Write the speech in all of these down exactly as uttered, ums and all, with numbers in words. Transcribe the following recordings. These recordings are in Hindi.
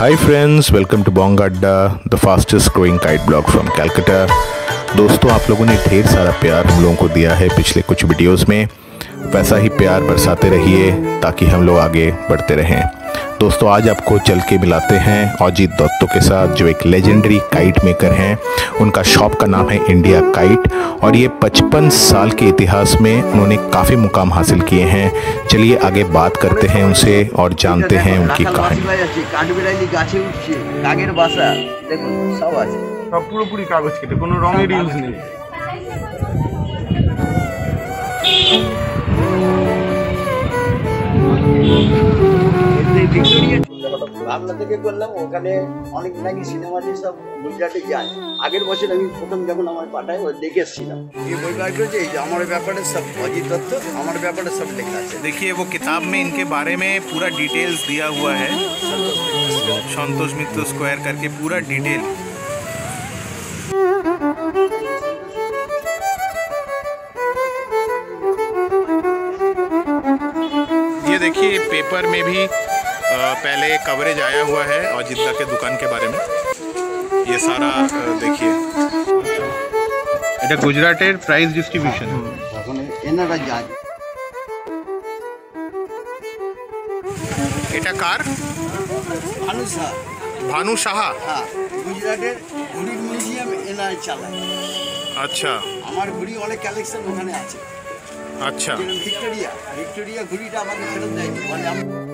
Hi friends, welcome to Bong Adda, the fastest growing kite blog from Calcutta। दोस्तों, आप लोगों ने ढेर सारा प्यार हम लोगों को दिया है पिछले कुछ वीडियोस में। वैसा ही प्यार बरसाते रहिए ताकि हम लोग आगे बढ़ते रहें। दोस्तों, आज आपको चल के मिलाते हैं अजित दत्तो के साथ, जो एक लेजेंडरी काइट मेकर हैं। उनका शॉप का नाम है इंडिया काइट और ये पचपन साल के इतिहास में उन्होंने काफ़ी मुकाम हासिल किए हैं। चलिए आगे बात करते हैं उनसे और जानते हैं उनकी कहानी। পুরোপুরি কাগজ কেটে, কোনো রঙের ইউজ নেই। বাংলা থেকে করলাম, ওখানে অনেক নাকি সিনেমা দিয়ে সব গুজরাটে যায়। আগের বছর আমি প্রথম যখন আমার পাঠায় ও দেখে এসেছিলাম। ये বই বার করেছে, এই যে আমার ব্যাপারে সব অজিত দত্ত আমার ব্যাপারে সব লেখা আছে। देखिए वो किताब में इनके बारे में पूरा डिटेल्स दिया हुआ है। संतोष मित्र स्क्वायर करके पूरा डिटेल। ये देखिए पेपर में भी आ, पहले कवरेज आया हुआ है अजित दा के दुकान के बारे में। ये सारा देखिए, এটা গুজরাটের প্রাইস ডিস্ট্রিবিউশন। এখন এনারা যায়। এটা কার? ভানু সাহা। ভানু সাহা? হ্যাঁ, গুজরাটের ঘুড়ির মিউজিয়াম এনারা চালায়। আচ্ছা, আমার ঘুড়ি অনেক কালেকশন ওখানে আছে। আচ্ছা, ভিক্টোরিয়া ভিক্টোরিয়া ঘুড়িটা আমাকে ফেরত দেয়নি, মানে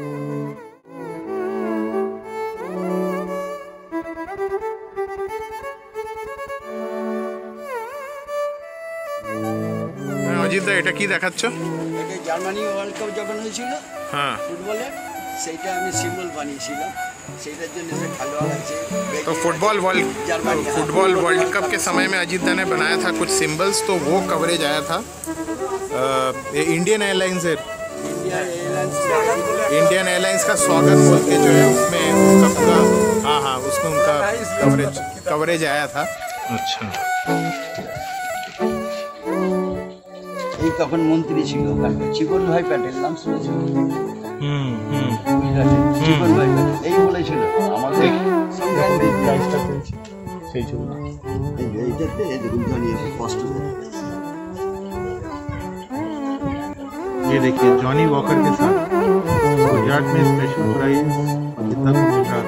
অজিত দা এটা কি দেখাচ্ছ? এটা জার্মানি ওয়ার্ল্ড কাপ যখন হয়েছিল হ্যাঁ ফুটবলের, সেইটা আমি সিম্বল বানিয়েছিলাম। সেইটার জন্য সে খেলোয়াড় আছে। तो football world football world cup के समय में अजित दा ने बनाया था कुछ सिंबल्स, तो वो कवरेज आया था। आ, ये इंडियन एयरलाइंस है, इंडिया एयरलाइंस इंडियन एयरलाइंस का स्वागत बोल के जो है उसमें उसका पूरा, हाँ हाँ उसमें उनका कवरेज कवरेज आया था। अच्छा, এই তখন মন্ত্রী ছিল ওখানে, চিকন ভাই প্যাটেল নাম শুনেছিল? হুম হুম চিকন ভাই প্যাটেল এই বলেছিল আমাদের সংক্রান্তি প্রাইজটা পেয়েছি সেই জন্য। এইটাতে দেখুন জনি এসে কষ্ট করে। ये देखिए जॉनी वॉकर के साथ गुजरात में स्पेशल प्राइज अजित दत्तो गुजरात।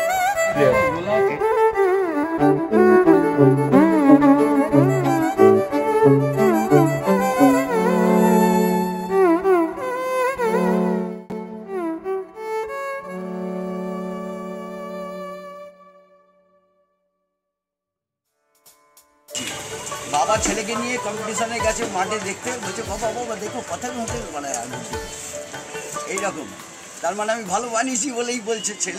বাবা ছেলেকে নিয়ে কম্পিটিশনে গেছে মাঠে দেখতে, বলছে বাবা বাবা দেখো পাথর মতো বানায় আলু, এইরকম। তার মানে আমি ভালো বানিয়েছি বলেই বলছে ছেলে।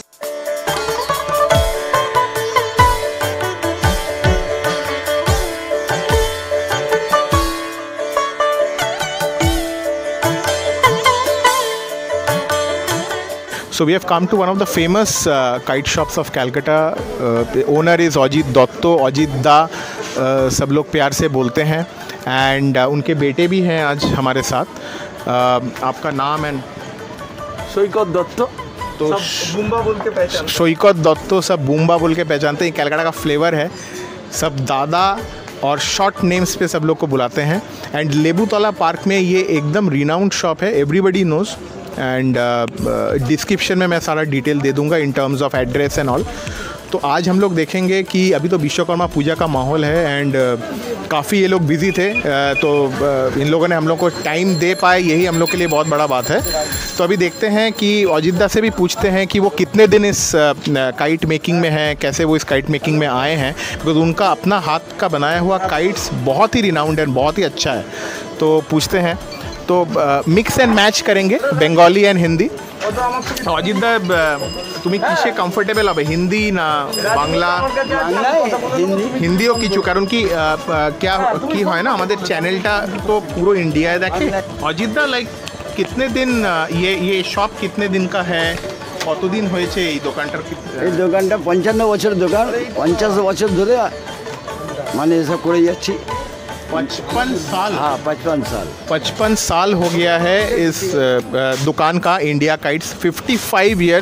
So we have come to one of the famous uh, kite shops of Calcutta. Uh, the owner is Ajit Datto, Ajit Da, uh, सब लोग प्यार से बोलते हैं। एंड uh, उनके बेटे भी हैं आज हमारे साथ। uh, आपका नाम एंड? সৈকত দত্ত, तो বুম্বা बोल के पहचान। सैकत दत्तो सब बूम्बा बोल के पहचानते हैं। कैलकाटा का फ्लेवर है, सब दादा और शॉर्ट नेम्स पे सब लोग को बुलाते हैं। एंड लेबूतला पार्क में ये एकदम रिनाउंड शॉप है, एवरीबडी नोज। एंड डिस्क्रिप्शन में मैं सारा डिटेल दे दूंगा in terms of address and all. तो आज हम लोग देखेंगे कि अभी तो विश्वकर्मा पूजा का माहौल है एंड uh, काफ़ी ये लोग बिज़ी थे, uh, तो uh, इन लोगों ने हम लोग को टाइम दे पाए, यही हम लोग के लिए बहुत बड़ा बात है। तो अभी देखते हैं कि अजित दा से भी पूछते हैं कि वो कितने दिन इस काइट मेकिंग में हैं, कैसे वो इस काइट मेकिंग में आए हैं, बिकॉज उनका अपना हाथ का बनाया हुआ काइट्स बहुत ही रिनाउंड है, बहुत ही अच्छा है। तो पूछते हैं, तो मिक्स एंड मैच करेंगे बंगाली एंड हिंदी। অজিত দা, তুমি কিসে কমফোর্টেবল হবে, হিন্দি না বাংলা? হিন্দিও কিছু, কারণ কি क्या কি হয় না, আমাদের চ্যানেলটা তো পুরো ইন্ডিয়ায় দেখে। অজিত দা, লাইক कितने दिन ये ये शॉप कितने दिन का है, কতদিন হয়েছে এই দোকানটার? এই দোকানটা পঞ্চান্ন বছর দোকান, পঞ্চাশ বছর ধরে মানে এসব করে যাচ্ছি। पचपन साल हाँ पचपन साल पचपन साल हो गया है इस दुकान का, India kites. Fifty five years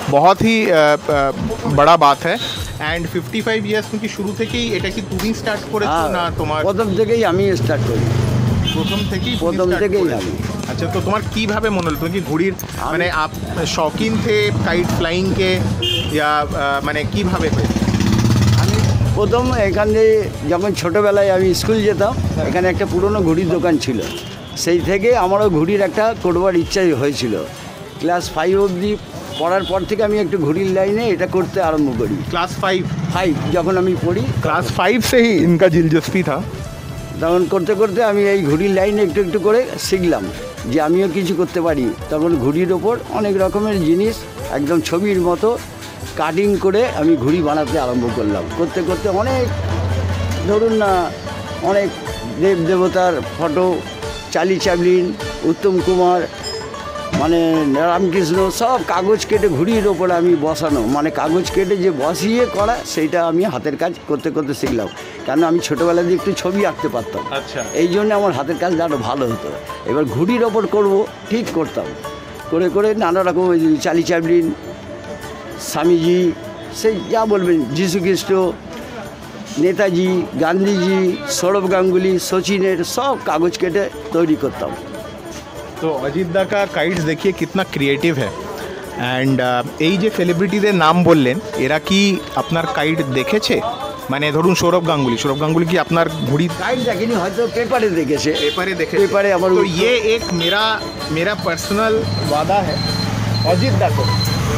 बहुत ही আহ, আহ, বড় বাত है এন্ড ফিফটি ফাইভ ইয়ার্স তুমি শুরু থেকেই এটা কি তুমি স্টার্ট করেছো না তোমার প্রথম থেকেই আমি স্টার্ট করি প্রথম থেকেই তুমি প্রথম start থেকেই করেছো? আমি। अच्छा तो तुम्हार কিভাবে মনে হলো তুমি কি ঘুড়ির মানে आप शौकीन थे काइट फ्लाइंग के या আহ, মানে কিভাবে হয়েছে? আমি প্রথম এখানে যখন ছোটোবেলায় আমি স্কুল যেতাম এখানে একটা পুরনো ঘুড়ির দোকান ছিল, সেই থেকে আমারও ঘুড়ির একটা করবার ইচ্ছা হয়েছিল। ক্লাস ফাইভ অবধি পড়ার পর থেকে আমি একটু ঘুড়ির লাইনে এটা করতে আরম্ভ করি। क्लास फाइव ফাইভ যখন আমি পড়ি क्लास फाइव से ही इनका दिलचस्पी था। তখন করতে করতে আমি এই ঘুড়ির লাইনে একটু একটু করে শিখলাম যে আমিও কিছু করতে পারি। তখন ঘুড়ির ওপর অনেক রকমের জিনিস একদম ছবির মতো কাটিং করে আমি ঘুড়ি বানাতে আরম্ভ করলাম। করতে করতে অনেক ধরুন না অনেক দেব দেবতার photo, Charlie Chaplin, Uttam Kumar, মানে রামকৃষ্ণ সব কাগজ কেটে ঘুড়ির ওপরে আমি বসানো, মানে কাগজ কেটে যে বসিয়ে করা সেইটা আমি হাতের কাজ করতে করতে শিখলাম। কেন আমি ছোটোবেলা দিয়ে একটু ছবি আঁকতে পারতাম, আচ্ছা এই জন্য আমার হাতের কাজটা আরও ভালো হতো। এবার ঘুড়ির ওপর করব ঠিক করতাম, করে করে নানা রকম ওই যে চার্লি চ্যাপলিন, স্বামীজি, সেই যা বলবেন, যীশু খ্রিস্ট, নেতাজি, গান্ধীজি, সৌরভ গাঙ্গুলি, সচিনের সব কাগজ কেটে তৈরি করতাম। তো অজিত দা কা কাইটস দেখিয়ে কিতনা ক্রিয়েটিভ है অ্যান্ড এই যে সেলিব্রিটিদের নাম বললেন এরা কি আপনার কাইট দেখেছে? মানে ধরুন সৌরভ গাঙ্গুলি, সৌরভ গাঙ্গুলি কি আপনার ঘুড়ি কাইট দেখেনি, হয়তো পেপারে দেখেছে। पेपर देखे पेपर है हमारे तो ऊपर। ये एक मेरा मेरा पर्सनल वादा है अजित दा को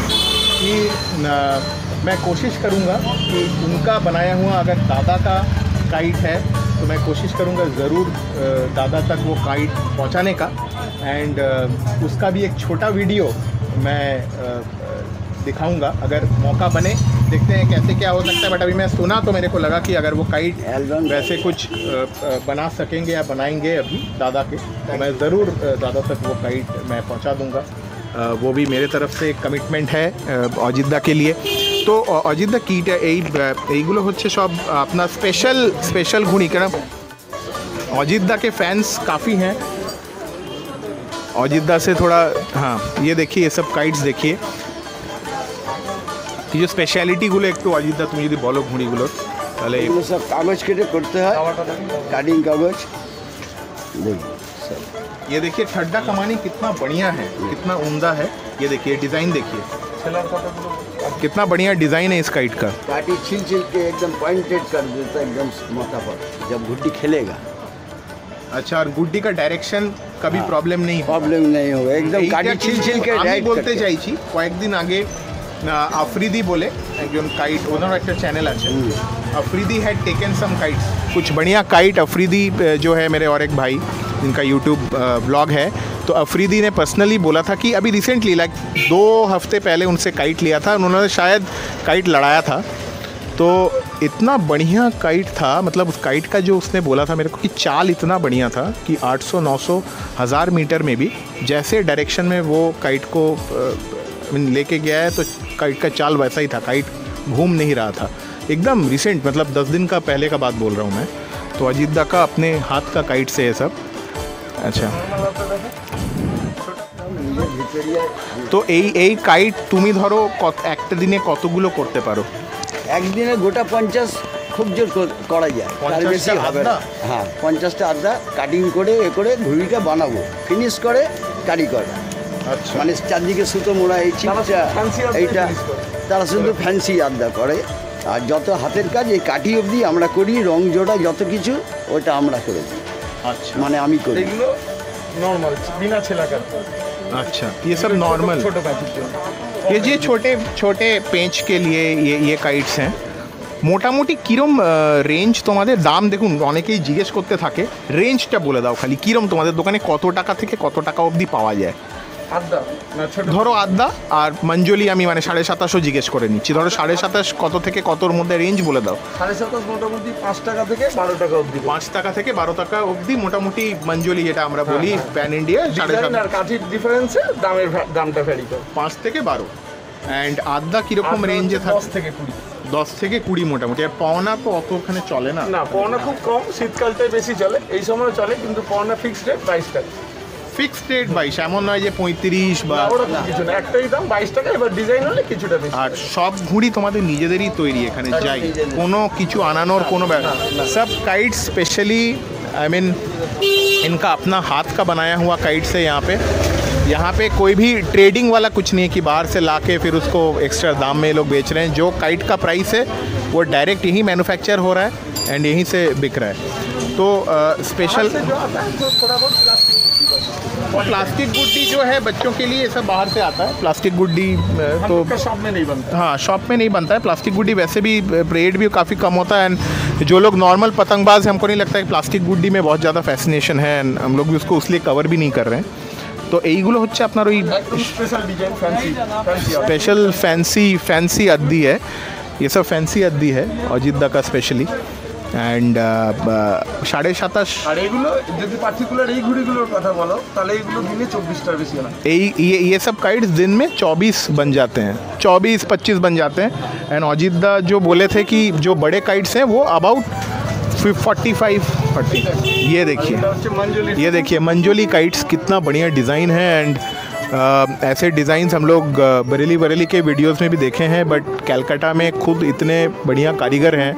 कि न, मैं कोशिश करूँगा कि उनका बनाया हुआ अगर दादा का काइट है तो मैं कोशिश करूँगा ज़रूर अ, दादा तक वो काइट पहुँचाने का एंड उसका भी एक छोटा वीडियो मैं अ, दिखाऊंगा अगर मौका बने। देखते हैं कैसे क्या हो सकता है, बट अभी मैं सुना तो मेरे को लगा कि अगर वो काइट एल्बम वैसे कुछ अ, अ, बना सकेंगे या बनाएंगे अभी दादा के, तो मैं ज़रूर अ, दादा तक वो काइट मैं पहुंचा दूंगा। अ, वो भी मेरे तरफ से एक कमिटमेंट है অজিত দা के लिए। তো অ- অজিত দা কিট এই এইগুলো হচ্ছে সব আপনার স্পেশাল স্পেশাল ঘুড়ি, কেন অজিত दा के फैंस काफ़ी हैं। অজিত দা से थोड़ा हाँ ये देखिए ये सब काइट्स देखिए এই যে স্পেশালিটিগুলো একটু অজিত দা তুমি যদি বলো ঘুড়িগুলোর তাহলে এগুলো সব কাগজ কেটে করতে হয়, কাটিং কাগজ। দেখুন সব ये देखिए छड्डा कमानी कितना बढ़िया है, कितना उम्दा है। ये देखिए डिज़ाइन देखिए कितना बढ़िया डिज़ाइन है इस काइट का। काटी छिल छिल के एकदम पॉइंटेड कर देता है एकदम माथा पर, जब गुड्डी खेलेगा अच्छा और गुड्डी का डायरेक्शन कभी प्रॉब्लम नहीं हो प्रॉब्लम नहीं होगा, एकदम काटी छिल छिल के আমি डायरेक्ट বলতে करके। চাইছি কয়েকদিন আগে আহ, আফ্রিদি বলে একজন কাইট, ওনার একটা চ্যানেল আছে, Afridi had taken some kites, कुछ बढ़िया काइट अफरीदी जो है मेरे और एक भाई जिनका यूट्यूब ब्लॉग है, तो अफरीदी ने पर्सनली बोला था कि अभी रिसेंटली लाइक दो हफ्ते पहले उनसे काइट लिया था, उन्होंने शायद काइट लड़ाया था, तो इतना बढ़िया काइट था, मतलब उस काइट का जो उसने बोला था मेरे को कि चाल इतना बढ़िया था कि आठ सौ नौ सौ हज़ार मीटर में भी जैसे डायरेक्शन में वो काइट को लेके गया है तो काइट का चाल वैसा ही था, काइट घूम नहीं रहा था एकदम रिसेंट, मतलब दस दिन का पहले का बात बोल रहा हूँ मैं। तो अजीत दा का अपने हाथ का काइट से है सब। अच्छा তো এই এই কাইট তুমি ধরো কত একটা দিনে কতগুলো করতে পারো? একদিনে গোটা পঞ্চাশ খুব জোর কর- করা যায়, তার বেশি পঞ্চাশটা হবে না। আধা? হ্যাঁ পঞ্চাশটা আধা কাটিং করে এ করে ঘুড়িটা বানাবো, ফিনিশ করে কারিগর, আচ্ছা মানে চারদিকে সুতো মোড়া এই চিপটা এইটা তারা শুধু ফ্যান্সি আড্ডা করে, আর যত হাতের কাজ এই কাঠি অবধি আমরা করি, রং জোড়া যত কিছু ওটা আমরা করে দিই, अच्छा মানে আমি করি। এগুলো নর্মাল বিনা ছেলাকার अच्छा ये सब नॉर्मल, ছোট কাঠির জন্য। ये जो छोटे छोटे पेंच के लिए ये ये काइट्स हैं মোটামুটি কিরম রেঞ্জ তোমাদের? দাম দেখুন অনেকেই জিজ্ঞেস করতে থাকে, রেঞ্জটা বলে দাও খালি, কিরম তোমাদের দোকানে কত টাকা থেকে কত টাকা অবধি পাওয়া যায়? আড্ডা না ছোট ধরো আদ্যা আর মঞ্জলি আমি মানে সাড়ে সাতাশও জিজ্ঞেস করে নিচ্ছি, ধরো সাড়ে সাতাশ কত থেকে কতর মধ্যে রেঞ্জ বলে দাও। সাড়ে সাতাশ মোটামুটি পাঁচ টাকা থেকে বারো টাকা অবধি। পাঁচ টাকা থেকে বারো টাকা অবধি মোটামুটি মঞ্জলি যেটা আমরা বলি প্যান ইন্ডিয়া সাড়ে ডিজাইন সাত আর কাঠির ডিফারেন্সে দামের ভ্যা- দামটা ভ্যারি করে। পাঁচ থেকে বারো। অ্যান্ড আদ্যা কীরকম রেঞ্জে দশ থাকে? থেকে কুড়ি। দশ থেকে কুড়ি মোটামুটি। আর পাওনা তো অত ওখানে চলে না, না পাওনা খুব কম, শীতকালটাই বেশি চলে, এই সময় চলে, কিন্তু পাওনা ফিক্সড রেট বাইশ টাকা। ফিক্সড রেট বাইশ, এমন নয় যে পঁয়ত্রিশ বা, কিছু না, একটাই দাম বাইশ টাকা, এবার ডিজাইন হলে কিছুটা বেশি। আর সব ঘুড়ি তোমাদের নিজেদেরই তৈরি এখানে যাই, কোনো কিছু আনানোর কোনো ব্যাপার, सब काइट स्पेशली आई मीन इनका अपना हाथ का बनाया हुआ काइट्स है यहाँ पे। यहाँ पे कोई भी ट्रेडिंग वाला कुछ नहीं है कि बाहर से ला के फिर उसको एक्स्ट्रा दाम में लोग बेच रहे हैं। जो काइट का प्राइस है वो डायरेक्ट यहीं मैन्युफैक्चर हो रहा है एंड यहीं से बिक रहा है। तो स्पेशल प्लास्टिक गुड्डी जो है बच्चों के लिए सब बाहर से आता है। प्लास्टिक गुड्डी तो शॉप में नहीं बनता, हाँ शॉप में नहीं बनता है। प्लास्टिक गुड्डी वैसे भी रेट भी काफ़ी कम होता है एंड जो लोग नॉर्मल पतंगबाज हैं, हमको नहीं लगता है कि प्लास्टिक गुड्डी में बहुत ज़्यादा फैसिनेशन है एंड हम लोग भी उसको इसलिए कवर भी नहीं कर रहे हैं। तो এইগুলো হচ্ছে আপনার ওই special design fancy fancy special fancy fancy अद्दी है, ये सब फैंसी अद्दी है अजिद्दा का स्पेशली অ্যান্ড সাড়ে সাতাশ। আর এগুলো যদি পার্টিকুলার এই ঘুড়িগুলোর কথা বলো তাহলে এগুলো দিনে চব্বিশটার বেশি হয়। এই ये ये सब काइट्स दिन में चौबीस बन जाते हैं, चौबीस पच्चीस बन जाते हैं एंड अजिद्दा जो बोले थे कि जो बड़े काइट्स हैं वो अबाउट फोर्टी फाइव फोर्टी। ये देखिए ये देखिए मंजोली काइट्स, कितना बढ़िया डिज़ाइन है एंड Uh, ऐसे डिज़ाइंस हम लोग बरेली बरेली के वीडियोस में भी देखे हैं, बट कलकत्ता में खुद इतने बढ़िया कारीगर हैं।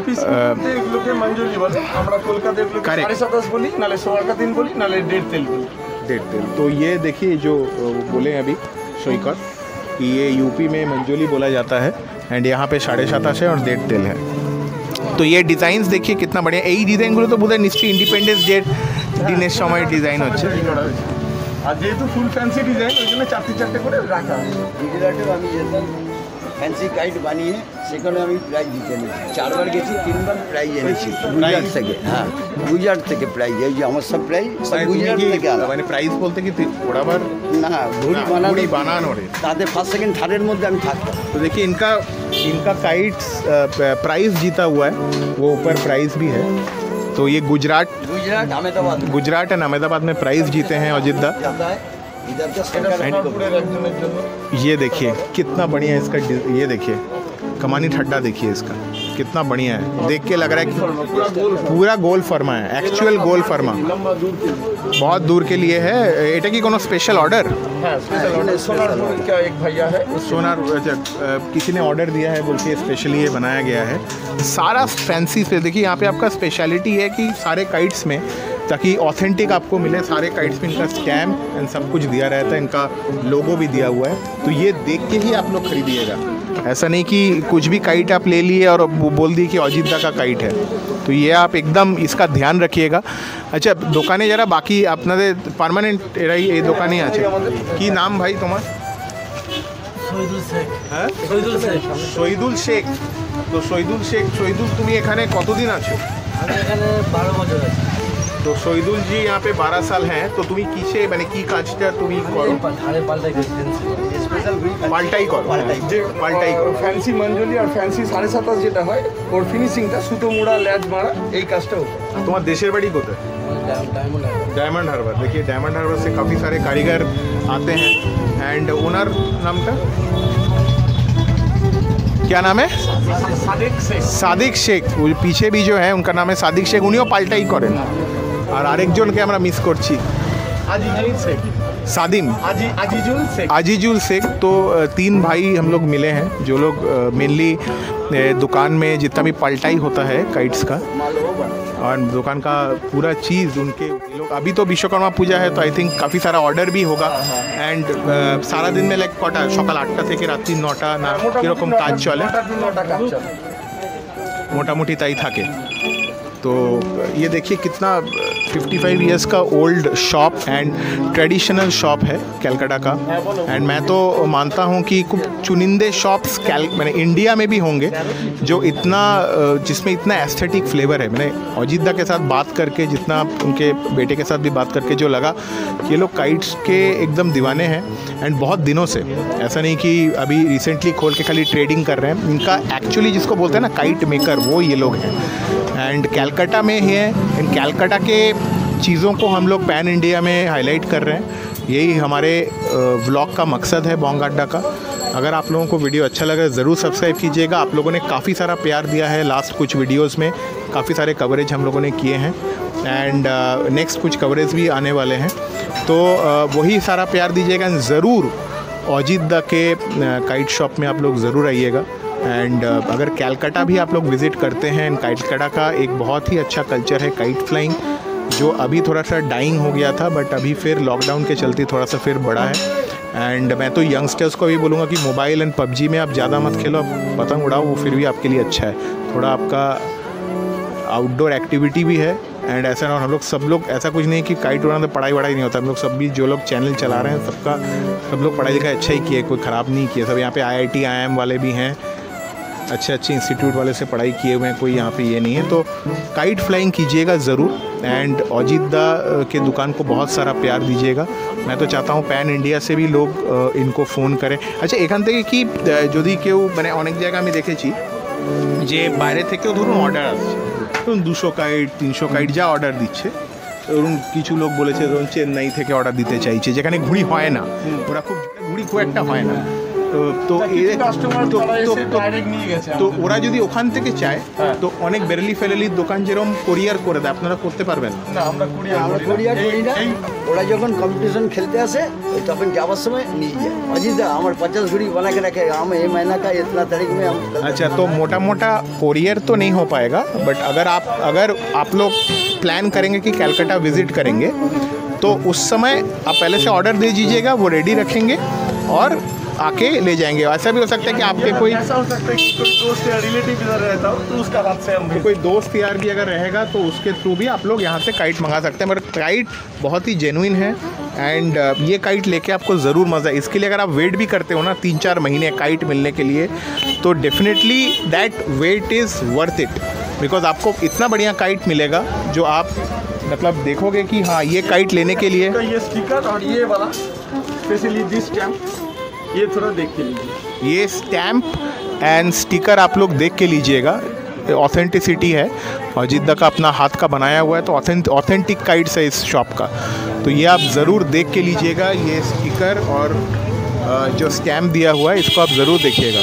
डेढ़ तेल तो ये देखिए जो बोले अभी शोइकर, ये यूपी में मंजोली बोला जाता है एंड यहाँ पे साढ़े साताश है और डेढ़ तेल है। तो ये डिज़ाइंस देखिए कितना बढ़िया। এই ডিজাইনগুলো তো বোধহয় নিশ্চয়ই ইন্ডিপেন্ডেন্স ডে দিনের সময় ডিজাইন হচ্ছে। আর যেহেতু ফুল ফ্যান্সি ডিজাইন ওই জন্য চারটে চারটে করে রাখা। গুজরাটেও আমি যেতাম ফ্যান্সি কাইট বানিয়ে, সেখানে আমি প্রাইজ জিতে এনেছি। চারবার গেছি, তিনবার প্রাইজ এনেছি গুজরাট থেকে। হ্যাঁ গুজরাট থেকে প্রাইজ, এই যে আমার সব প্রাইজ গুজরাট থেকে আনা। মানে প্রাইজ বলতে কি ওড়াবার না, ঘুড়ি বানানো বানানো রে, তাতে ফার্স্ট সেকেন্ড থার্ডের মধ্যে আমি থাকতাম। तो देखिए इनका इनका काइट्स प्राइज जीता हुआ है, वो ऊपर प्राइज भी है। तो ये गुजरात गुजरात अहमदाबाद गुजरात एंड अहमदाबाद में प्राइज जीते हैं अजिद्दा। जाता है इधर का सरकार ये देखिए कितना बढ़िया है इसका, ये देखिए कमानी ठड्डा देखिए इसका कितना बढ़िया है, देख के लग रहा है कि पूरा गोल फर्मा है, एक्चुअल गोल फर्मा बहुत दूर के लिए है। এটা কি কোনো स्पेशल ऑर्डर? हाँ स्पेशल ऑर्डर सोनारपुर का एक भैया है, सोनार किसी ने ऑर्डर दिया है बोल के स्पेशली ये बनाया गया है। सारा फैंसी से देखिए यहाँ पे आपका स्पेशलिटी है कि सारे काइट्स में, ताकि ऑथेंटिक आपको मिले, सारे काइट्स में इनका स्टैम्प एंड सब कुछ दिया रहता है, इनका लोगो भी दिया हुआ है। तो ये देख के ही आप लोग खरीदिएगा, ऐसा नहीं कि कुछ भी काइट आप ले लिए और वो बोल दिए कि अजिद्दा का काइट है। तो ये आप एकदम इसका ध्यान रखिएगा। अच्छा দোকানে যারা বাকি আপনাদের পার্মানেন্ট এরাই এই দোকানেই আছে, কি নাম ভাই তোমার? শহীদুল শেখ। হ্যাঁ শহীদুল শেখ। শহীদুল শেখ। তো শহীদুল শেখ, শহীদুল তুমি এখানে কতদিন আছো? আমি এখানে বারো বছর আছি। तो शहीदुल जी यहाँ पे बारह साल हैं। तो তুমি কিসে মানে কি কাজটা তুমি করো? ধারে পাল্টাই স্পেশাল পাল্টাই করো, যে পাল্টাই করো। ফ্যান্সি মঞ্জলি আর ফ্যান্সি সাড়ে সাতাশ যেটা হয় ওর ফিনিশিংটা সুতো মোড়া ল্যাজ মারা এই কাজটাও। তোমার দেশের বাড়ি কোথায়? Diamond Diamond Harbour. देखिए डायमंड हार्बर से काफ़ी सारे कारीगर आते हैं एंड ओनर नाम का क्या नाम है? সাদেক শেখ। সাদিক শেখ। वो पीछे भी जो है उनका नाम है सादिक शेख, उनिও পাল্টাই করেন। আর আরেকজনকে আমরা মিস করছি, আজিজুল শেখ। सादिम আজি আজিজুল শেখ। आजीजुल शेख। तो तीन भाई हम लोग मिले हैं जो लोग मेनली दुकान में जितना भी पलटाई होता है काइट्स का और दुकान का पूरा चीज़ उनके लोग। अभी तो विश्वकर्मा पूजा है तो आई थिंक काफ़ी सारा ऑर्डर भी होगा एंड सारा दिन में लाइक कटा सकाल आठटा থেকে রাত্রি নটা না কীরকম কাজ চলে? মোটামুটি তাই থাকে। तो ये देखिए कितना पचपन इयर्स का old shop and traditional shop है कलकत्ता का। एंड मैं तो मानता हूँ कि कुछ चुनिंदे शॉप्स कैल मैंने इंडिया में भी होंगे जो इतना जिसमें इतना एस्थेटिक फ्लेवर है। मैंने अजिद्दा के साथ बात करके, जितना उनके बेटे के साथ भी बात करके जो लगा, ये लोग काइट्स के एकदम दीवाने हैं एंड बहुत दिनों से, ऐसा नहीं कि अभी रिसेंटली खोल के खाली ट्रेडिंग कर रहे हैं। इनका एक्चुअली जिसको बोलते हैं ना काइट मेकर, वो ये लोग हैं एंड कलकत्ता में ही है। इन कलकत्ता के चीज़ों को हम लोग पैन इंडिया में हाईलाइट कर रहे हैं, यही हमारे व्लॉग का मकसद है बॉन्ग अड्डा का। अगर आप लोगों को वीडियो अच्छा लगा ज़रूर सब्सक्राइब कीजिएगा। आप लोगों ने काफ़ी सारा प्यार दिया है लास्ट कुछ वीडियोस में, काफ़ी सारे कवरेज हम लोगों ने किए हैं एंड नेक्स्ट कुछ कवरेज भी आने वाले हैं। तो वही सारा प्यार दीजिएगा। ज़रूर अजीत दा के काइट शॉप में आप लोग ज़रूर आइएगा। एंड अगर कैलकाटा भी आप लोग विज़िट करते हैं, कैलकाटा का एक बहुत ही अच्छा कल्चर है काइट फ्लाइंग, जो अभी थोड़ा सा डाइंग हो गया था बट अभी फिर लॉकडाउन के चलते थोड़ा सा फिर बढ़ा है। एंड मैं तो यंगस्टर्स को भी बोलूँगा कि मोबाइल एंड पबजी में आप ज़्यादा मत खेलो, आप पतंग उड़ाओ, वो फिर भी आपके लिए अच्छा है, थोड़ा आपका आउटडोर एक्टिविटी भी है। एंड ऐसा ना, हम लोग सब लोग ऐसा कुछ नहीं कि काइट उड़ाने से पढ़ाई वढ़ाई नहीं होता, हम लोग सब भी जो लोग चैनल चला रहे हैं सबका सब लोग पढ़ाई लिखाई अच्छा ही किए, कोई ख़राब नहीं किया। सब यहाँ पे आई आई टी आई एम वाले भी हैं, अच्छे अच्छे इंस्टीट्यूट वाले से पढ़ाई किए हुए हैं, कोई यहाँ पे ये नहीं है। तो काइट फ्लाइंग कीजिएगा ज़रूर। एंड अजीत दा के दुकान को बहुत सारा प्यार दीजिएगा। मैं तो चाहता हूँ पैन इंडिया से भी लोग इनको फ़ोन करें। अच्छा, এখান থেকে কি যদি কেউ মানে অনেক জায়গা আমি দেখেছি যে বাইরে থেকেও ধরুন অর্ডার আসছে, ধরুন দুশো কাইট তিনশো কাইট যা অর্ডার দিচ্ছে, ধরুন কিছু লোক বলেছে ধরুন চেন্নাই থেকে অর্ডার দিতে চাইছে, যেখানে ঘুড়ি হয় না, ওরা খুব ঘুড়ি খুব একটা হয় না, তো তো তো ওরা যদি ওখান থেকে চায় তো অনেক বেরেলি ফেলেলির দোকান যেরকম কোরিয়ার করে দেয়, আপনারা করতে পারবেন না? আমরা আমরা কোরিয়ার করি না, ওরা যখন কম্পিটিশন খেলতে আসে তখন যাওয়ার সময় নিয়ে যায়। अजीत दा हमारे पचास घड़ी बना के रखे, हम ये महीना का इतना तारीख में हम। अच्छा, तो मोटा मोटा कोरियर तो नहीं हो पाएगा, बट अगर आप अगर आप लोग प्लान करेंगे कि कैलकाटा विज़िट करेंगे तो उस समय आप पहले से ऑर्डर दे दीजिएगा, वो रेडी रखेंगे और आके ले जाएंगे। ऐसा भी हो सकता है कि आपके कोई ऐसा हो सकता है कि कोई दोस्त या रिलेटिव इधर रहता हो तो उसका हाथ से हम तो कोई दोस्त यार भी अगर रहेगा तो उसके थ्रू भी आप लोग यहाँ से काइट मंगा सकते हैं। मगर काइट बहुत ही जेन्युइन है एंड ये काइट लेके आपको ज़रूर मज़ा। इसके लिए अगर आप वेट भी करते हो ना तीन चार महीने काइट मिलने के लिए, तो definitely that wait is worth it, because आपको इतना बढ़िया काइट मिलेगा जो आप मतलब देखोगे कि हाँ ये काइट लेने के लिए। ये स्टिकर और ये वाला स्पेशली दिस स्टैम्प, ये थोड़ा देख के लीजिए। ये स्टैम्प एंड स्टिकर आप लोग देख के लीजिएगा, ऑथेंटिसिटी है। अजीत दा का अपना हाथ का बनाया हुआ है, तो ऑथेंटिक काइट्स है इस शॉप का, तो ये आप ज़रूर देख के लीजिएगा। ये स्टिकर और जो स्टैम्प दिया हुआ है इसको आप ज़रूर देखिएगा।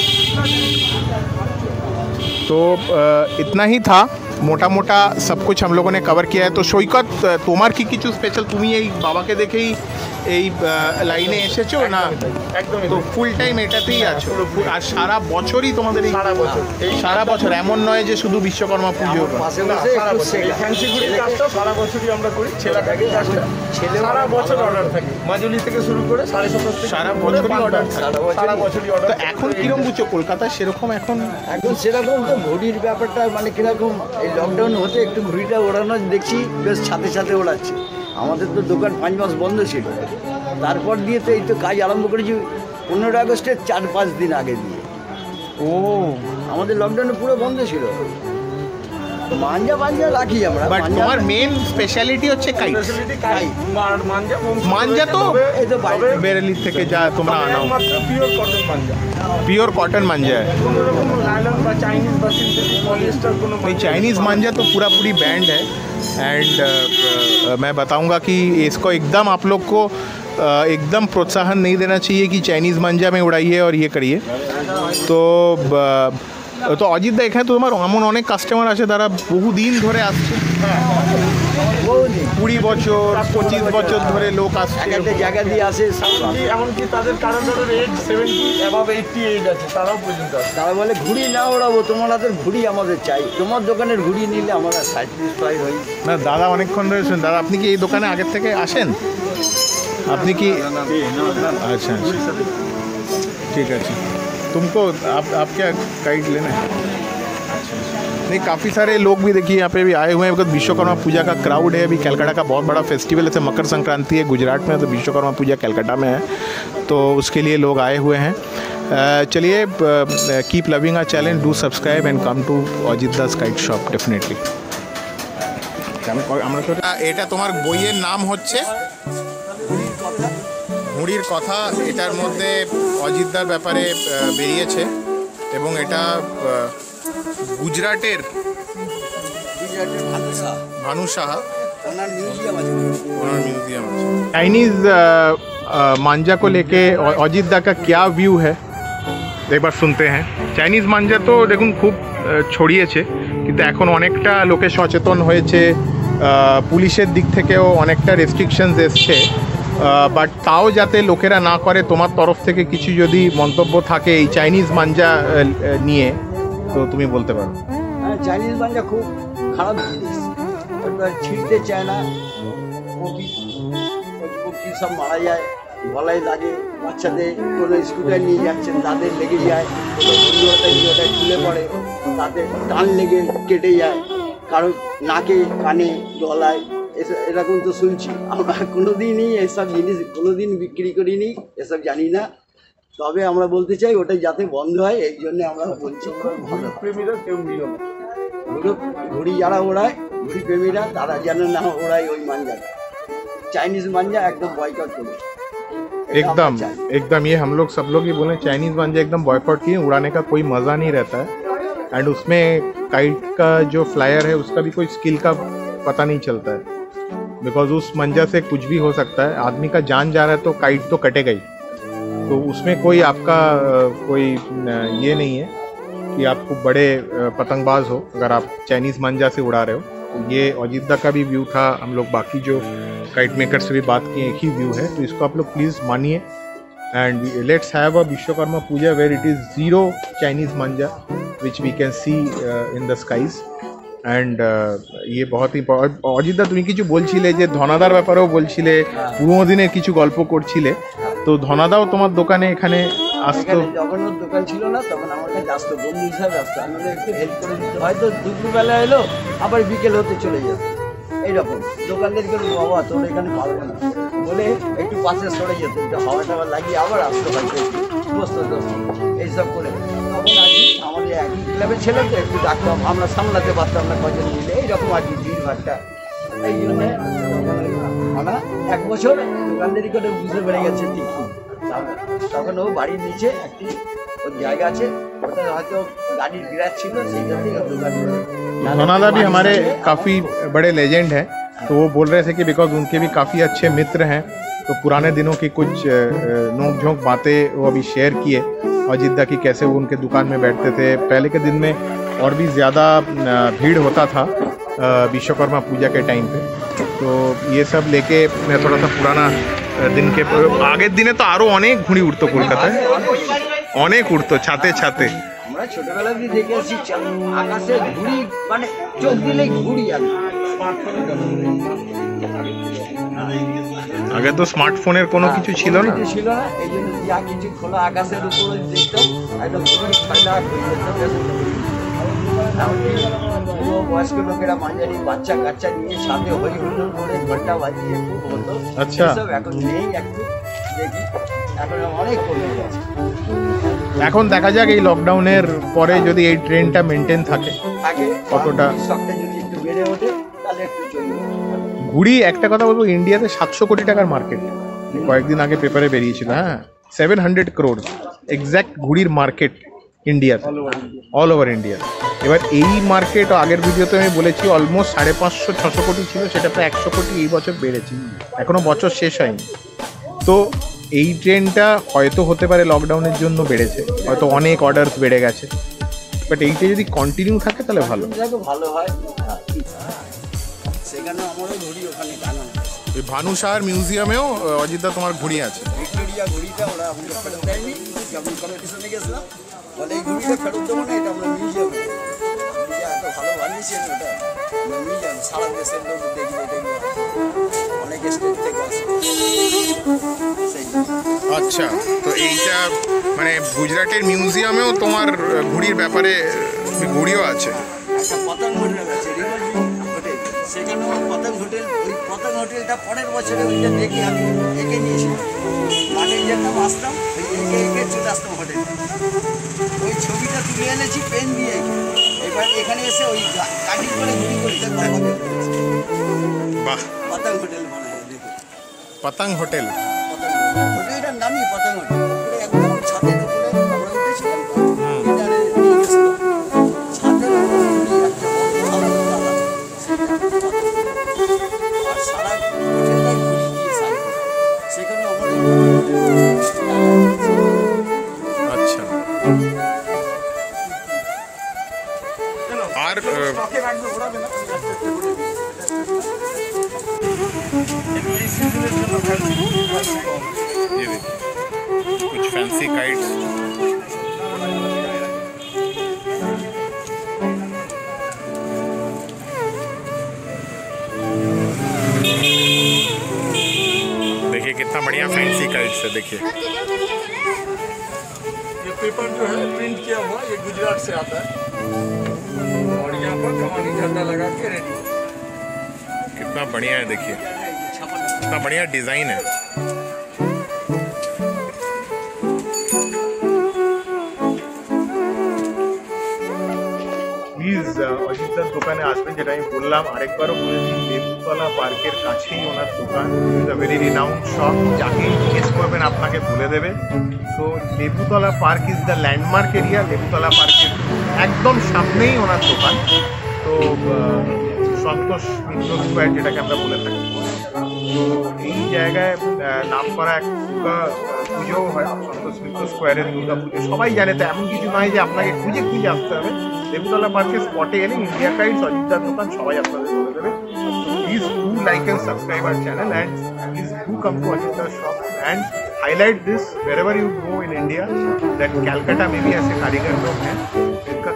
तो इतना ही था, मोटा मोटा सब कुछ हम लोगों ने कवर किया है। तो সৈকত, তোমার কি কিছু স্পেশাল, তুমি এই বাবাকে দেখেই এই লাইনে এসেছো না? একদম তো ফুল টাইম এটাতেই আছো আর সারা বছরই তোমাদের এই সারা বছর এই সারা বছর এমন নয় যে শুধু বিশ্বকর্মা পুজো? পাশে বসে একটু শেখা। ফ্যান্সি ঘুড়ির কাজটা সারা বছরই আমরা করি, ছেলেটাকে ছেলে সারা বছর অর্ডার থাকে, মাজুলি থেকে শুরু করে সাড়ে সাতটা থেকে সারা বছরই অর্ডার সারা বছরই অর্ডার। তো এখন কিরকম বুঝছো কলকাতায় সেরকম এখন? এখন সেরকম তো ঘুড়ির ব্যাপারটা মানে কীরকম, এই লকডাউন হতে একটু ঘুড়িটা ওড়ানো দেখছি বেশ সাথে সাথে ওড়াচ্ছে। আমাদের তো দোকান পাঁচ মাস বন্ধ ছিল, তারপর দিয়ে তো এই তো কাজ আরম্ভ করেছি পনেরোই আগস্টের চার পাঁচ দিন আগে দিয়ে। ও আমাদের লকডাউনে পুরো বন্ধ ছিল। মাঞ্জা মাঞ্জা রাখি আমরা, বাট তোমার মেন স্পেশালিটি হচ্ছে কাইট। মাঞ্জা মাঞ্জা তো এই তো বাইরে বেরেলি থেকে যা তোমরা আনাও, মাত্র পিওর কটন মাঞ্জা, प्योर कॉटन मांझा है। কোনো রকম নাইলন বা চাইনিজ বা সিনথেটিক পলিয়েস্টার কোনো नहीं, चाइनीज़ मांझा तो पूरा पूरी बैंड है। एंड मैं बताऊंगा कि इसको एकदम आप लोग को uh, एकदम प्रोत्साहन नहीं देना चाहिए कि चाइनीज़ मांझा में उड़ाइए और ये करिए। तो uh, তো অজিত দা, এখানে তো তোমার এমন অনেক কাস্টমার আছে যারা বহুদিন ধরে আসছে, কুড়ি বছর পঁচিশ বছর ধরে লোক আসছে, এক একটা জায়গা দিয়ে আসে। এমনকি এমনকি তাদের কারো কারোর age seventy above eighty age আছে, তারাও পর্যন্ত আসে। তারা বলে ঘুড়ি না ওড়াবো, তোমার হাতের ঘুড়ি আমাদের চাই, তোমার দোকানের ঘুড়ি নিলে আমরা স্যাটিসফাই হই। না দাদা অনেকক্ষণ ধরে শুনুন। দাদা আপনি কি এই দোকানে আগের থেকে আসেন? আপনি কি? अच्छा अच्छा, ठीक है। तुमको आप आप क्या गाइड लेना है? नहीं, काफ़ी सारे लोग भी देखिए यहाँ पे भी आए हुए हैं, बिकॉज विश्वकर्मा पूजा का क्राउड है। अभी कैलकाटा का बहुत बड़ा फेस्टिवल है, जैसे मकर संक्रांति है गुजरात में, तो विश्वकर्मा पूजा कैलकाटा में है, तो उसके लिए लोग आए हुए हैं। चलिए, keep loving our channel, do subscribe and come to Ajit Das kite shop definitely. এটা তোমার বইয়ের নাম হচ্ছে ঘুড়ির কথা। এটার মধ্যে অজিতদার ব্যাপারে বেরিয়েছে এবং এটা গুজরাটের ভানু সাহা, ওনার মিউজিয়াম আছে, ওনার মিউজিয়াম আছে। চাইনিজ मांझा को लेके अजित दा का क्या व्यू है एक बार सुनते हैं। চাইনিজ মাঞ্জা তো দেখুন খুব ছড়িয়েছে, কিন্তু এখন অনেকটা লোকে সচেতন হয়েছে, পুলিশের দিক থেকেও অনেকটা রেস্ট্রিকশনস এসছে। বাট তাও যাতে লোকেরা না করে তোমার তরফ থেকে কিছু যদি মন্তব্য থাকে এই চাইনিজ মাঞ্জা আহ, নিয়ে, তো তুমি বলতে পারো। হ্যাঁ, চাইনিজ মাঞ্জা খুব খারাপ জিনিস, ওটা ছিঁড়তে চায় না, পকি পকি সব মারা যায়, গলায় লাগে, বাচ্চাদের কোনো স্কুটার নিয়ে যাচ্ছেন তাদের লেগে যায়, ওটা ওটা খুলে পড়ে, তাদের টান লেগে কেটে যায়, কারণ নাকে কানে গলায় এসব এরকম তো শুনছি। আমরা কোনোদিনই এসব জিনিস কোনোদিন বিক্রি করিনি, এসব জানি না। তবে আমরা বলতে চাই ওটা যাতে বন্ধ হয়, এই জন্য আমরা বলছি ভালো। প্রেমীরা কেউ নিল না। ঘুড়ো ঘুড়ি যারা ওড়ায়, ঘুড়ি প্রেমীরা তারা যেন না ওড়ায় ওই মাঞ্জাটা। चाइनीज मांझा एकदम बॉयकॉट करो। एकदम एकदम ये हम लोग सब लोग ही बोले चाइनीज मांझा एकदम बॉयकॉट किए, उड़ाने का कोई मज़ा नहीं रहता है। एंड उसमें काइट का जो फ्लायर है उसका भी कोई स्किल का पता नहीं चलता है, बिकॉज उस मंजा से कुछ भी हो सकता है। आदमी का जान जा रहा है तो काइट तो कटेगा ही, तो उसमें कोई आपका कोई ये नहीं है कि आपको बड़े पतंगबाज हो अगर आप चाइनीज मांझा से उड़ा रहे हो। ये अयोध्या का भी व्यू था, हम लोग बाकी जो काइट मेकर से भी बात किए, एक ही व्यू है, तो इसको आप लोग प्लीज़ मानिए। And let's have a Vishwakarma Puja where it is zero Chinese manjha which we can see in the skies. And ইয়ে বহুত অজিতদা তুমি কিছু বলছিলে যে ধনাদার ব্যাপারেও বলছিলে, পুরোনো দিনের কিছু গল্প করছিলে, তো ধনাদাও তোমার দোকানে এখানে আসতো? যখন ওর দোকান ছিল না তখন আমার কাছে আসতো, বন্ধু হিসাবে আসতো, আমাদের একটু হেল্প করে দিতে, হয়তো দুপুরবেলা এলো আবার বিকেল হতে চলে যেত এইরকম। দোকানদারকে বাবা তোর এখানে পারবো না বলে একটু পাশে সরে যেত, একটু হাওয়া টাওয়া লাগিয়ে আবার আসতো, হয়তো বসতো এইসব করে। তখন আর কি আমাদের একই ক্লাবের ছেলে তো একটু ডাকতাম, আমরা সামলাতে পারতাম না কজন মিলে, এইরকম আর কি ভিড় ভাড়টা। এই জন্যে আমরা এক বছর দোকানদারি করে বুঝতে পেরে গেছে ঠিক। তখন ও বাড়ির নিচে একটি ওর জায়গা আছে, ওটা হয়তো গাড়ির বিরাট ছিল, সেইটা থেকে দোকান। धनादा भी हमारे काफ़ी बड़े लेजेंड हैं, तो वो बोल रहे थे कि बिकॉज उनके भी काफ़ी अच्छे मित्र हैं, तो पुराने दिनों की कुछ नोक झोंक बातें वो अभी शेयर किए अयोध्या की, कैसे वो उनके दुकान में बैठते थे पहले के दिन में, और भी ज़्यादा भीड़ होता था विश्वकर्मा पूजा के टाइम पे। तो ये सब लेके मैं थोड़ा सा पुराना दिन के आगे दिने तो आरो अनेक घुड़ी उड़तो कलकाताয়, অনেক উড়তো ছাতে ছাতে। আমরা ছোটবেলা দিয়ে দেখে আসছি আকাশে ঘুড়ি, মানে চোখ দিলেই ঘুড়ি। আগে তো স্মার্টফোনের কোনো কিছু ছিল না ছিল না, এই জন্য যা কিছু খোলা আকাশের উপরে দেখতাম একদম ঠান্ডা। বয়স্ক লোকেরা মাঝারি বাচ্চা কাচ্চা নিয়ে সাথে হই হুল্লোড় করে ঘন্টা বাজিয়ে খুব হতো। আচ্ছা, এখন নেই, একটু দেখি এখন অনেক কমে গেছে। এখন দেখা যাক এই লকডাউনের পরে যদি এই ট্রেনটা মেনটেন থাকে, কতটা শখটা যদি একটু বেড়ে ওঠে তাহলে একটু চলবে। ঘুড়ি একটা কথা বলবো, ইন্ডিয়াতে সাতশো কোটি টাকার মার্কেট, কয়েকদিন আগে পেপারে বেরিয়েছিল। হ্যাঁ, সেভেন হান্ড্রেড ক্রোড এক্স্যাক্ট ঘুড়ির মার্কেট ইন্ডিয়াতে, অল ওভার ইন্ডিয়া। এবার এই মার্কেট আগের ভিডিওতে আমি বলেছি অলমোস্ট সাড়ে পাঁচশো ছশো কোটি ছিল, সেটা প্রায় একশো কোটি এই বছর বেড়েছে, এখনও বছর শেষ হয়নি। তো এই ট্রেনটা হয়তো হতে পারে লকডাউনের জন্য বেড়েছে, হয়তো অনেক অর্ডার বেড়ে গেছে, বাট এইটা যদি কন্টিনিউ থাকে তাহলে ভালো ভালো হয়। সেখানে আমারও ঘুড়ি ওখানে টানা, এই ভানুসার মিউজিয়ামেও অজিতদা তোমার ঘুড়ি আছে। ভিক্টোরিয়া ঘুড়িটা ওরা আমাকে ফেরত দেয়নি, যখন কম্পিটিশনে গেছিলাম বলে এই ঘুড়িটা ফেরত দেবো না, এটা আমরা মিউজিয়ামে এত ভালো বানিয়েছেন, ওটা মিউজিয়াম সারা দেশের লোক দেখবে, দেখবে অনেক স্টেট থেকে আসে। আচ্ছা, তো এইটা মানে গুজরাটের মিউজিয়ামেও তোমার ঘুড়ির ব্যাপারে ঘুড়িও আছে। একটা পতঙ্গ হোটেল আছে, রিভার হোটেল, সেখানেও পতঙ্গ হোটেল, ওই পতঙ্গ হোটেলটা পরের বছরে ওইটা দেখে আমি এঁকে নিয়েছিলাম, মাঠে যেতাম আসতাম ওই এঁকে এঁকে চলে আসতাম হোটেল, ওই ছবিটা তুলে এনেছি পেন দিয়ে। এবার এখানে এসে ওই কাঠি করে ঘুড়ি করে দেখতে হবে। বাহ, পতঙ্গ হোটেল বানায় দেখো, পতঙ্গ হোটেল, হোটেলটার নামই পতঙ্গ হোটেল। উপরে একদম ছাদের উপরে আমরা উঠেছিলাম, এটারে নিয়ে গেছিলাম ছাদের উপরে, একটা বড় তালা, আর সারা হোটেলটাই ঘুরি দিয়ে সারি, সেখানে আমাদের আচ্ছা। আর ये देखिए कुछ फैंसी काइट्स। देखिए कितना बढ़िया फैंसी काइट्स है। देखिए ये पेपर जो है प्रिंट किया हुआ, ये गुजरात से आता है और यहाँ पर कमानी झंडा लगा के रेडी। कितना बढ़िया है, देखिए कितना बढ़िया डिजाइन है। প্লিজ অজিতার দোকানে আসবেন, যেটা আমি বললাম আরেকবারও বলেছি, লেবুতলা পার্কের কাছেই ওনার দোকান। Is a very renowned shop, যাকেই জিজ্ঞেস করবেন আপনাকে বলে দেবে। So Lebutala park is the landmark area. লেবুতলা পার্কের একদম সামনেই ওনার দোকান। তো সন্তোষ মিত্র স্কোয়ার যেটাকে আমরা বলে থাকি, তো এই জায়গায় নাম করা এক দুর্গা পুজোও হয়, সন্তোষ মিত্র স্কোয়ারের দুর্গা পুজো সবাই জানে। তো এমন কিছু নয় যে আপনাকে খুঁজে খুঁজে আসতে হবে। লেবুতলা পার্কের স্পটে এলে ইন্ডিয়া কাইটস, অজিতার দোকান সবাই আপনাদের বলে দেবে। Please do like and subscribe our channel and please do come to অজিতার shop and highlight this wherever you go in India that Calcutta में भी ऐसे कारीगर लोग हैं जिनका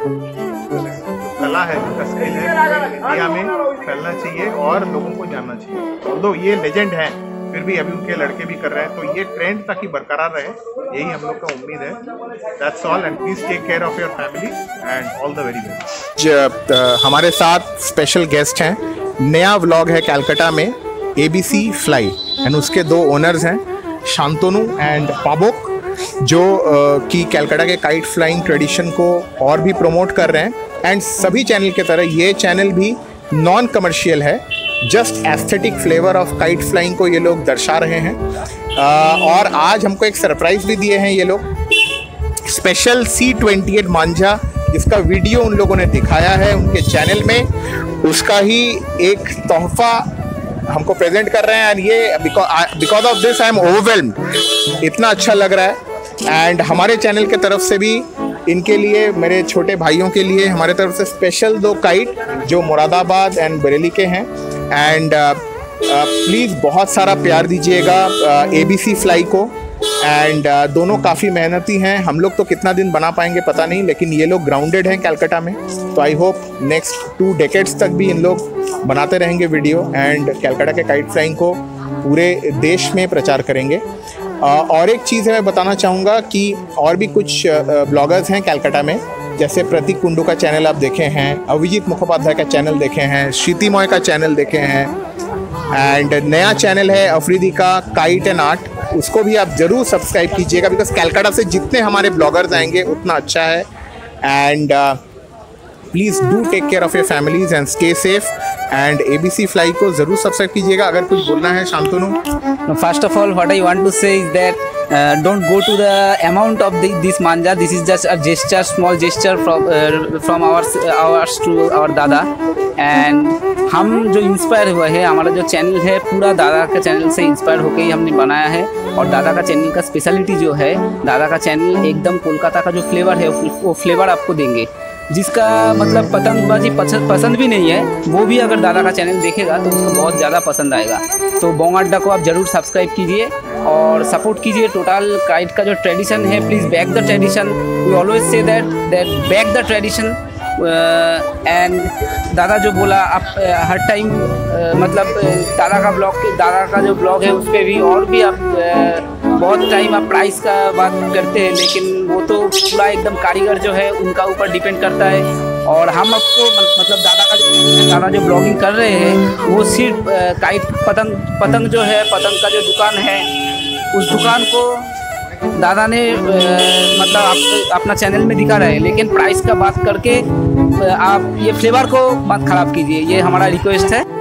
कला है, जिनका स्किल है, इंडिया में फैलना चाहिए और लोगों को जानना चाहिए। ऑल्दो ये लेजेंड है, फिर भी अभी उनके लड़के भी कर रहे हैं, तो ये ट्रेंड ताकि बरकरार रहे, यही हम लोग का उम्मीद है। That's all and please take care of your family and all the very best. हमारे साथ स्पेशल गेस्ट हैं, नया व्लॉग है कैलकाटा में, एबीसी फ्लाई, एंड उसके दो ओनर्स हैं शांतनु एंड पाबोक, जो कि कैलकाटा के काइट फ्लाइंग ट्रेडिशन को और भी प्रमोट कर रहे हैं। एंड सभी चैनल के तरह ये चैनल भी नॉन कमर्शियल है, just aesthetic flavour of kite flying को ये लोग दर्शा रहे हैं। आ, और आज हमको एक सरप्राइज़ भी दिए हैं ये लोग, special C twenty eight manjha जिसका वीडियो उन लोगों ने दिखाया है उनके चैनल में, उसका ही एक तोहफा हमको प्रेजेंट कर रहे हैं। एंड ये because of this I am overwhelmed, इतना अच्छा लग रहा है। एंड हमारे चैनल के तरफ से भी इनके लिए, मेरे छोटे भाइयों के लिए हमारे तरफ से स्पेशल दो काइट जो मुरादाबाद एंड बरेली के हैं। एंड प्लीज़ बहुत सारा प्यार दीजिएगा एबीसी फ्लाई को। एंड uh, दोनों काफ़ी मेहनती हैं। हम लोग तो कितना दिन बना पाएंगे पता नहीं, लेकिन ये लोग ग्राउंडेड हैं कैलकाटा में, तो I hope next two decades तक भी इन लोग बनाते रहेंगे वीडियो एंड कैलकाटा के काइट फ्लाइंग को पूरे देश में प्रचार करेंगे। uh, और एक चीज़ है मैं बताना चाहूँगा कि और भी कुछ ब्लॉगर्स हैं कैलकाटा में, जैसे प्रतीक कुंडू का चैनल आप देखे हैं, अभिजीत मुखोपाध्याय का चैनल देखे हैं, श्रीति मॉय का चैनल देखे हैं, एंड नया चैनल है अफरीदी का काइट एंड आर्ट, उसको भी आप ज़रूर सब्सक्राइब कीजिएगा, बिकॉज कैलकाटा से जितने हमारे ब्लॉगर्स आएंगे उतना अच्छा है। And please do take care of your families and stay safe. And ABC fly को ज़रूर सब्सक्राइब कीजिएगा। अगर कुछ बोलना है Shantanu? First of all, what I want to say is that uh, don't go to the amount of the, this manja. This is just a gesture, small gesture from uh, from our ours to our दादा। एंड हम जो इंस्पायर हुए हैं, हमारा जो चैनल है पूरा दादा का चैनल से इंस्पायर होकर ही हमने बनाया है। और दादा का चैनल का स्पेशलिटी जो है, दादा का चैनल एकदम कोलकाता का जो फ्लेवर है वो फ्लेवर आपको देंगे, जिसका मतलब पतंगबाजी पसंद भी नहीं है, वो भी अगर दादा का चैनल देखेगा तो उसको बहुत ज़्यादा पसंद आएगा। तो बॉन्ग अड्डा को आप ज़रूर सब्सक्राइब कीजिए और सपोर्ट कीजिए। टोटल काइट का जो ट्रेडिशन है, please back the tradition. We always say that that back the tradition. And दादा जो बोला, आप uh, हर टाइम uh, मतलब uh, दादा का ब्लॉग दादा का जो ब्लॉग है उस पर भी और भी आप uh, बहुत टाइम आप प्राइस का बात करते हैं, लेकिन वो तो पूरा एकदम कारीगर जो है उनका ऊपर डिपेंड करता है। और हम आपको मतलब दादा का जो दादा जो ब्लॉगिंग कर रहे हैं वो सिर्फ काइट पतंग पतंग जो है, पतंग का जो दुकान है, उस दुकान को दादा ने मतलब आप अपना चैनल में दिखा रहे हैं, लेकिन प्राइस का बात करके आप ये फ्लेवर को मत ख़राब कीजिए, ये हमारा रिक्वेस्ट है।